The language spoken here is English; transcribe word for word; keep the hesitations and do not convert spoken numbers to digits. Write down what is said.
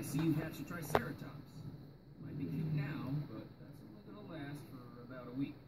see you catch a triceratops. Might be cute now, but that's only gonna last for about a week.